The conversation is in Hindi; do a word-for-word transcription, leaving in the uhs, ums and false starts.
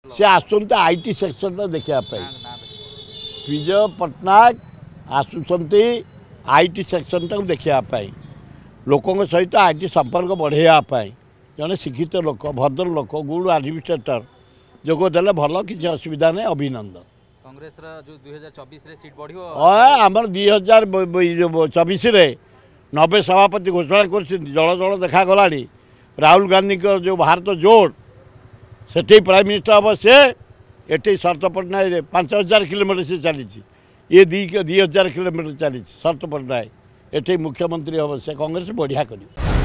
से आसुंत आईटी सेक्शन देखापी विजय पट्टनायक आसुंच आईटी सेक्शन टाक देखापी लोकों सहित आईटी संपर्क बढ़ाई जड़े शिक्षित लोक भद्र लोक गुड एडमिनिस्ट्रेटर जोगदेले भल किसी असुविधा नहीं अभिनंदन कांग्रेस जो दुई हजार चौबीस सीट बढ़ियो आमर दुई हजार चौबीस नब्बे सभापति घोषणा कर जल जल देखागला राहुल गांधी को जो भारत जोड़ से प्राइम मिनिस्टर हम से ये शरत पट्टनायक पांच हजार किलोमीटर से चली ये दी दी हजार किलोमीटर चली शरत पट्टनायक ये मुख्यमंत्री हम से कांग्रेस बढ़िया कर।